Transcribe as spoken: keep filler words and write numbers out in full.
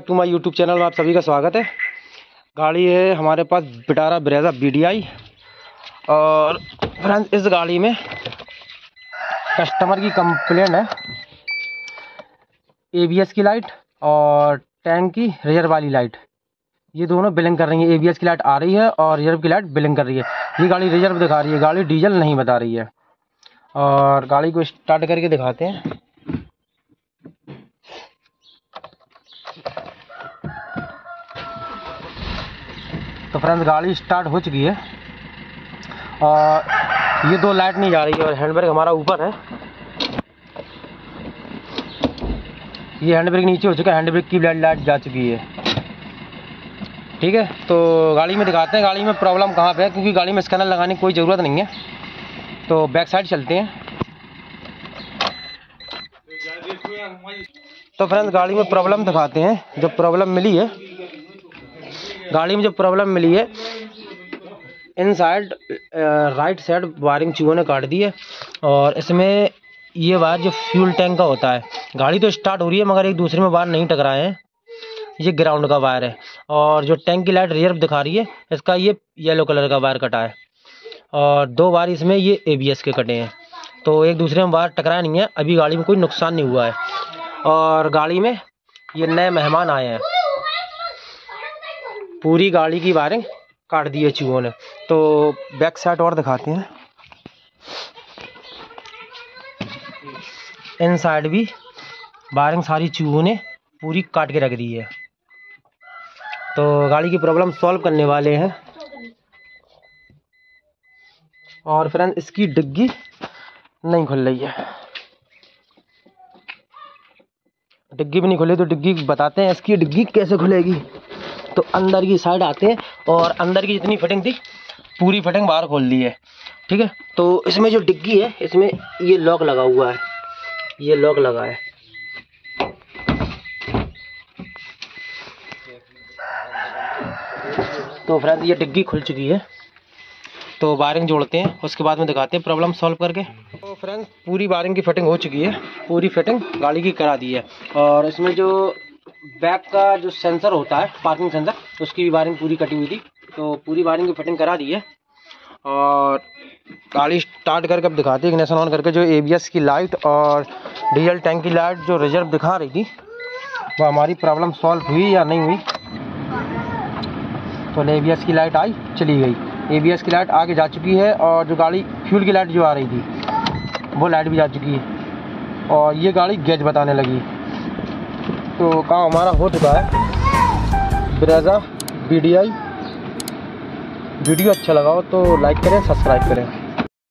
To my YouTube channel में आप सभी का स्वागत है। गाड़ी है हमारे पास Vitara Brezza B D I. और फ्रेंड्स इस गाड़ी में कस्टमर की कंप्लेंट है ए बी एस की लाइट और टैंक की रिजर्व वाली लाइट, ये दोनों बिलिंग कर रही है। ए बी एस की लाइट आ रही है और रिजर्व की लाइट बिलिंग कर रही है। ये गाड़ी रिजर्व दिखा रही है, गाड़ी डीजल नहीं बता रही है। और गाड़ी को स्टार्ट करके दिखाते हैं। तो फ्रेंड्स गाड़ी स्टार्ट हो चुकी है और ये दो लाइट नहीं जा रही है और हैंड ब्रेक हमारा ऊपर है। ये हैंड ब्रेक नीचे हो चुका है, हैंड ब्रेक की लाइट जा चुकी है। ठीक है, तो गाड़ी में दिखाते हैं गाड़ी में प्रॉब्लम कहाँ पे है, क्योंकि गाड़ी में स्कैनर लगाने की कोई ज़रूरत नहीं है। तो बैक साइड चलते हैं। तो फ्रेंड्स गाड़ी में प्रॉब्लम दिखाते हैं। जो प्रॉब्लम मिली है गाड़ी में जो प्रॉब्लम मिली है, inside right side wiring चूहों ने काट दी है। और इसमें ये वायर जो फ्यूल टैंक का होता है, गाड़ी तो स्टार्ट हो रही है मगर एक दूसरे में वायर नहीं टकराए हैं। ये ग्राउंड का वायर है और जो टैंक की लाइट रिजर्व दिखा रही है इसका ये येलो कलर का वायर कटा है। और दो वायर इसमें ये ए बी एस के कटे हैं, तो एक दूसरे में वायर टकराया नहीं है। अभी गाड़ी में कोई नुकसान नहीं हुआ है। और गाड़ी में ये नए मेहमान आए हैं, पूरी गाड़ी की वायरिंग काट दी है चूहों ने। तो बैक साइड और दिखाते हैं। इन साइड भी वायरिंग सारी चूहों ने पूरी काट के रख दी है। तो गाड़ी की प्रॉब्लम सॉल्व करने वाले हैं। और फ्रेंड इसकी डिग्गी नहीं खुल रही है, डिग्गी भी नहीं खुली। तो डिग्गी बताते हैं इसकी डिग्गी कैसे खुलेगी। तो अंदर की साइड आते हैं और अंदर की जितनी फिटिंग थी पूरी फिटिंग बाहर खोल दी है। ठीक है, तो इसमें जो डिग्गी है इसमें ये लॉक लगा हुआ है, ये लॉक लगा है। तो फ्रेंड्स ये डिग्गी खुल चुकी है। तो वायरिंग जोड़ते हैं, उसके बाद में दिखाते हैं प्रॉब्लम सॉल्व करके। तो फ्रेंड्स पूरी वायरिंग की फिटिंग हो चुकी है, पूरी फिटिंग गाड़ी की करा दी है। और इसमें जो बैक का जो सेंसर होता है पार्किंग सेंसर, उसकी भी वायरिंग पूरी कटी हुई थी। तो पूरी वायरिंग की फिटिंग करा दी है। और गाड़ी स्टार्ट करके अब दिखाते हैं इग्निशन ऑन करके। जो ए बी एस की लाइट और डीजल टैंक की लाइट जो रिजर्व दिखा रही थी वो हमारी प्रॉब्लम सॉल्व हुई या नहीं हुई। तो ए बी एस की लाइट आई चली गई, ए बी एस की लाइट आगे जा चुकी है। और जो गाड़ी फ्यूल की लाइट जो आ रही थी वो लाइट भी जा चुकी है और ये गाड़ी गैस बताने लगी। तो काम हमारा हो चुका है। Brezza B D I. Video अच्छा लगा हो तो लाइक करें, सब्सक्राइब करें।